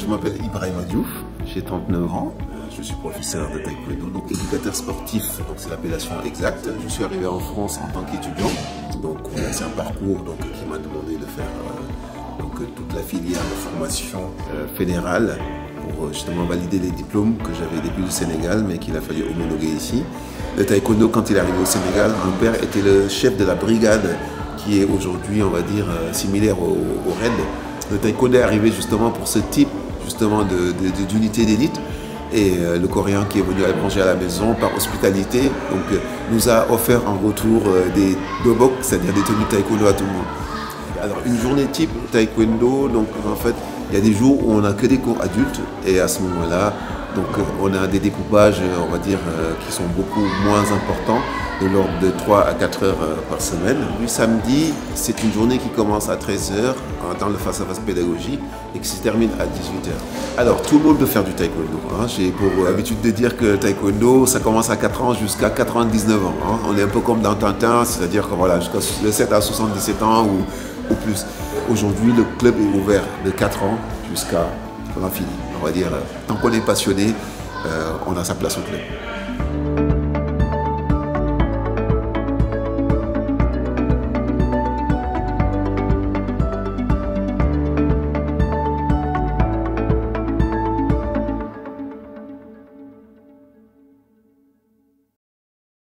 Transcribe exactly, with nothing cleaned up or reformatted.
je m'appelle Ibrahima Diouf, j'ai trente-neuf ans, je suis professeur de taekwondo, donc éducateur sportif, donc c'est l'appellation exacte. Je suis arrivé en France en tant qu'étudiant, donc c'est un parcours donc, qui m'a demandé de faire euh, donc, toute la filière de formation euh, fédérale pour justement valider les diplômes que j'avais depuis le Sénégal, mais qu'il a fallu homologuer ici. Le taekwondo, quand il est arrivé au Sénégal, mon père était le chef de la brigade qui est aujourd'hui, on va dire, euh, similaire au, au R A I D. Le taekwondo est arrivé justement pour ce type justement d'unité de, de, d'élite. Et euh, le Coréen qui est venu à manger à la maison par hospitalité, donc euh, nous a offert en retour euh, des dobok, c'est-à-dire des tenues taekwondo à tout le monde. Alors une journée type taekwondo, donc en fait, il y a des jours où on n'a que des cours adultes et à ce moment-là, donc on a des découpages, on va dire, euh, qui sont beaucoup moins importants, de l'ordre de trois à quatre heures euh, par semaine. Le samedi, c'est une journée qui commence à treize heures dans le face-à-face pédagogique et qui se termine à dix-huit heures. Alors tout le monde peut faire du taekwondo. Hein. J'ai pour habitude de dire que taekwondo, ça commence à quatre ans jusqu'à quatre-vingt-dix-neuf ans. Hein. On est un peu comme dans Tintin, c'est-à-dire que voilà, jusqu'à le sept à soixante-dix-sept ans ou, ou plus. Aujourd'hui, le club est ouvert de quatre ans jusqu'à l'infini. On va dire, tant qu'on est passionné, euh, on a sa place au club.